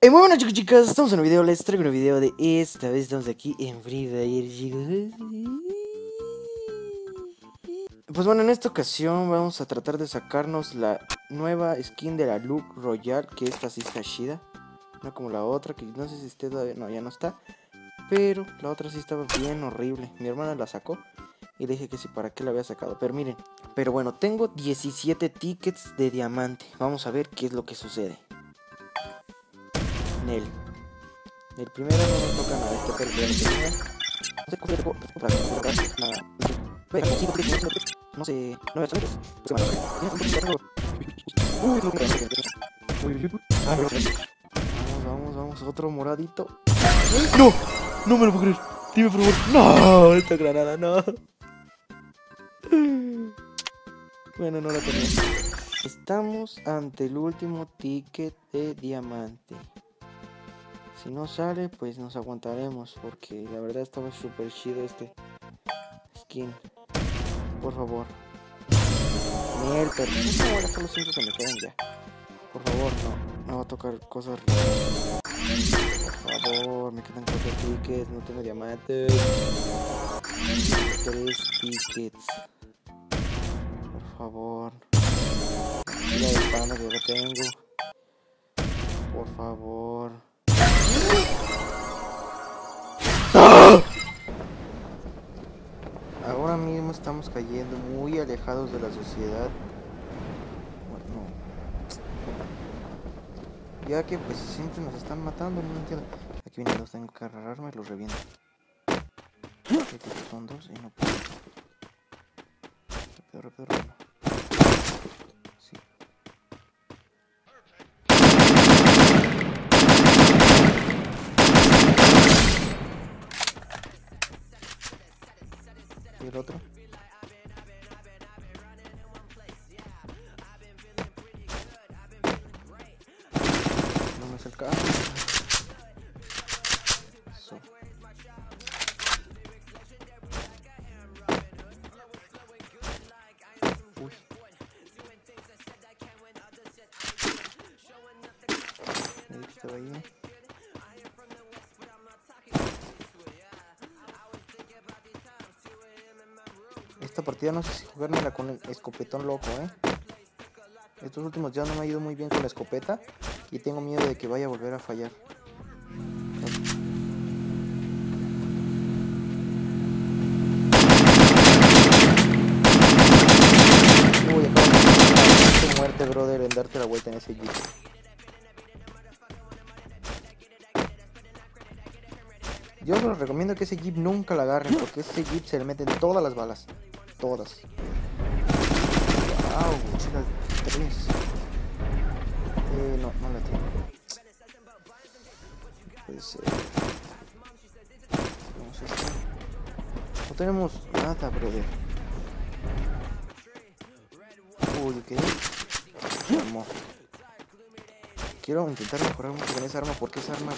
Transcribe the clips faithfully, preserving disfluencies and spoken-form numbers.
Eh, muy buenas chicos, chicas, estamos en un video, les traigo un video de esta vez estamos aquí en Free Fire, chicos. Pues bueno, en esta ocasión vamos a tratar de sacarnos la nueva skin de la Look Royale, que esta sí está chida. No como la otra, que no sé si esté todavía, no, ya no está. Pero la otra sí estaba bien horrible. Mi hermana la sacó y le dije que sí, para qué la había sacado. Pero miren, pero bueno, tengo diecisiete tickets de diamante. Vamos a ver qué es lo que sucede. Nel. El primero no nos toca nada, este pero el primero. No sé cómo se comprar nada. No sé, no me sabes. Uy, no Vamos, vamos, vamos, otro moradito. No, no me lo puedo creer. Dime por favor. No, esta granada, no. Bueno, no la tenía. Estamos ante el último ticket de diamante. Si no sale, pues nos aguantaremos, porque la verdad estaba súper chido este skin. Por favor. Mierda, no, ahora son los cinco que me quedan ya. Por favor, no, no va a tocar cosas raras. Por favor, me quedan cuatro tickets, no tengo diamantes. Tres tickets. Por favor. Mira el panda que ya tengo. Por favor. ¡Ah! Ahora mismo estamos cayendo muy alejados de la sociedad. Bueno, ya que pues siempre nos están matando, no entiendo. Aquí vienen dos, tengo que agarrarme y los reviento. Aquí son dos y no puedo. Rápido, rápido, rápido. Sí. ¿Y el otro? No me acerca. Eso. Uy. Ahí estaba ahí. Esta partida no sé si jugármela con el escopetón loco, eh. Estos últimos ya no me ha ido muy bien con la escopeta y tengo miedo de que vaya a volver a fallar. Uy, acabo de muerte, brother, en darte la vuelta en ese jeep. Yo os recomiendo que ese jeep nunca la agarren, porque ese jeep se le meten todas las balas. Todas. Wow, chicas, tres. Eh, no, no la tengo. Pues, eh, vamos a esto. No tenemos nada, brother. Uy, ¿qué? Armo. Quiero intentar mejorar mucho con esa arma, porque esa arma...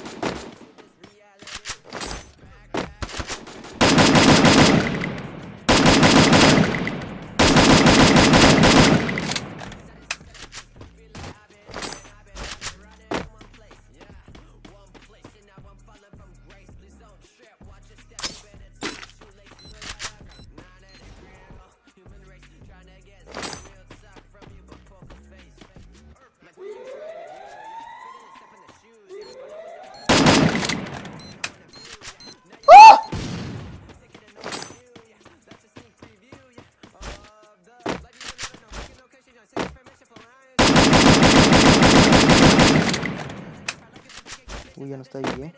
Uy, ya no está ahí, eh.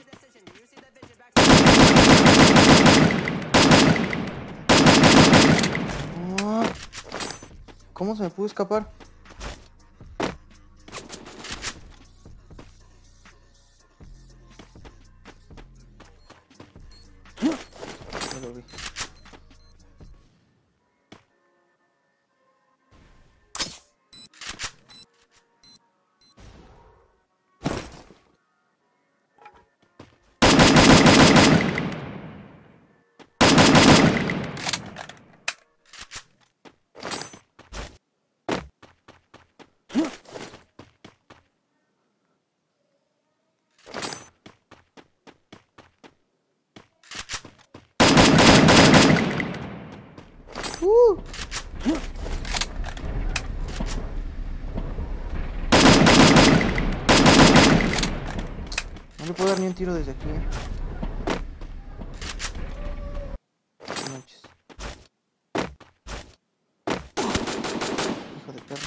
Oh, ¿cómo se me pudo escapar? Ya lo vi. Uh. No le puedo dar ni un tiro desde aquí. No manches. Hijo de perro.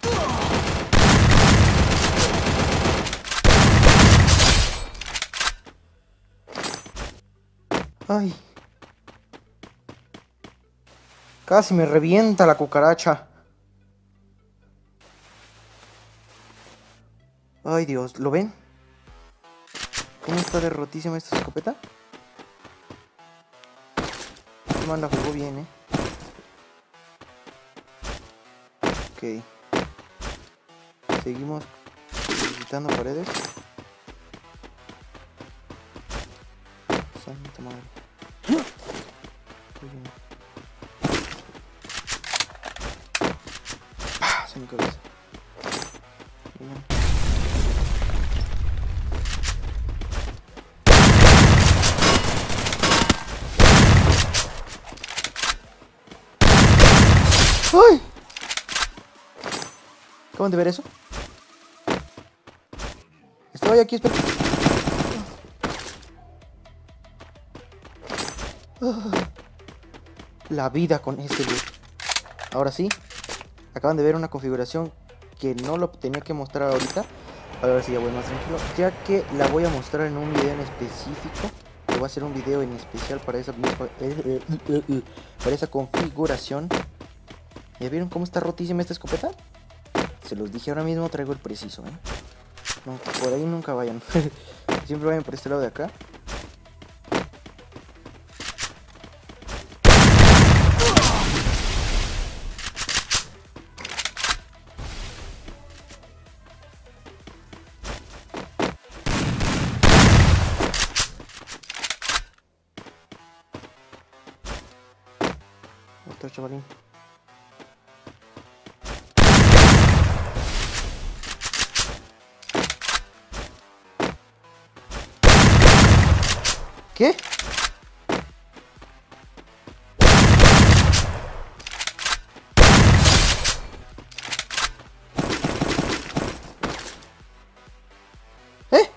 Ay. Casi me revienta la cucaracha. Ay, Dios, ¿lo ven? ¿Cómo está de rotísima esta escopeta? Este man la jugó bien, eh. Ok. Seguimos visitando paredes. Santa madre. ¡Pah! Se me cabeza. Bien. ¡Ay! ¿Acaban de ver eso? Estoy aquí, espera. La vida con este loot. Ahora sí, acaban de ver una configuración que no lo tenía que mostrar ahorita. A ver si ya voy más tranquilo, ya que la voy a mostrar en un video en específico. Que voy a hacer un video en especial para esa misma, para esa configuración. ¿Ya vieron cómo está rotísima esta escopeta? Se los dije, ahora mismo traigo el preciso, ¿eh? No, por ahí nunca vayan. Siempre vayan por este lado de acá. Otro chavalín. ¿Qué? ¿Eh?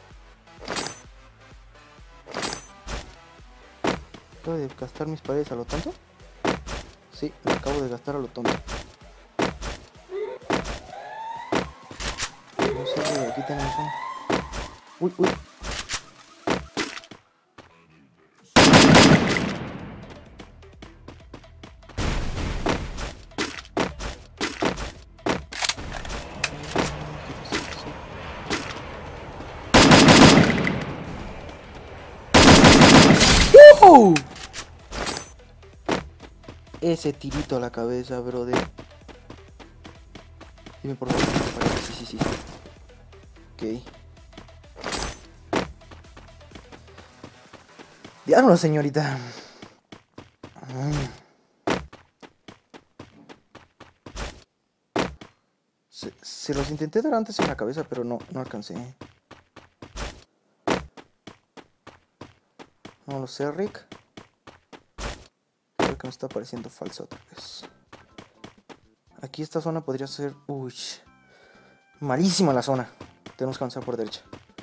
¿Acabo de gastar mis paredes a lo tonto? Sí, lo acabo de gastar a lo tonto. No sé, aquí tenemos un... Uy, uy. ¡Uh! Ese tirito a la cabeza, brother. Dime por favor. Sí, sí, sí. Ok. Diablo, señorita. Se, se los intenté dar antes en la cabeza, pero no, no alcancé. No lo sé, Rick. Creo que me está pareciendo falso otra vez. Aquí esta zona podría ser... Uy. Malísima la zona. Tenemos que avanzar por derecha.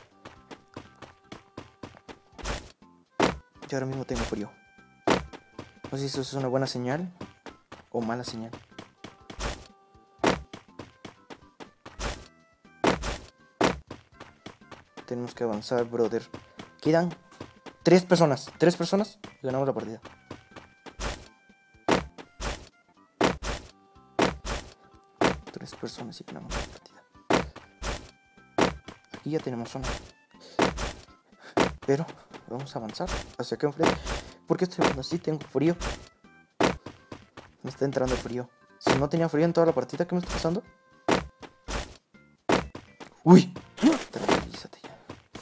Yo ahora mismo tengo frío. No sé si eso es una buena señal o mala señal. Tenemos que avanzar, brother. Quedan tres personas. Tres personas y ganamos la partida. Tres personas y ganamos la partida. Aquí ya tenemos zona. Pero vamos a avanzar hacia acá enfrente. ¿Por qué estoy hablando así? Tengo frío. Me está entrando el frío. Si no tenía frío en toda la partida, ¿qué me está pasando? ¡Uy! Tranquilízate ya.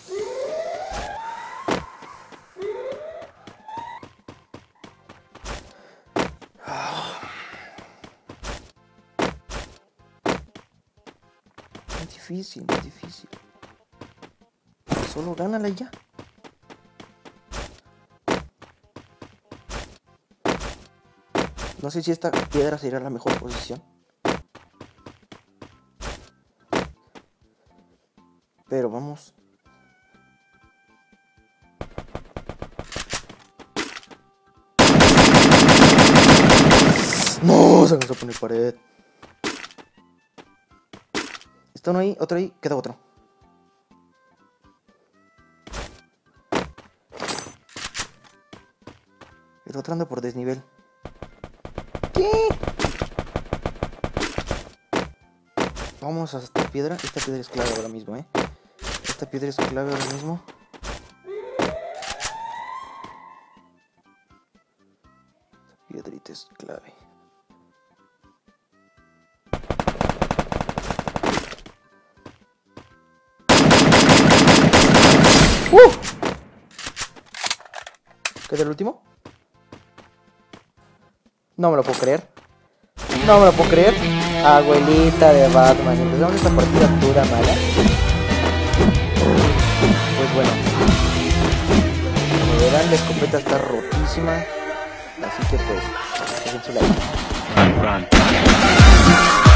Es difícil, es difícil. Solo gánala y ya. No sé si esta piedra sería la mejor posición. Pero vamos. No, se nos va a poner pared. Está uno ahí, otro ahí, queda otro. El otro anda por desnivel. ¿Qué? Vamos a esta piedra. Esta piedra es clave ahora mismo, ¿eh? Esta piedra es clave ahora mismo. Esta piedrita es clave. ¡Uh! ¿Queda el último? No me lo puedo creer. No me lo puedo creer. Abuelita de Batman. Empezamos esta partida pura mala. Pues bueno. Como verán, la escopeta está rotísima. Así que pues, dejen su like.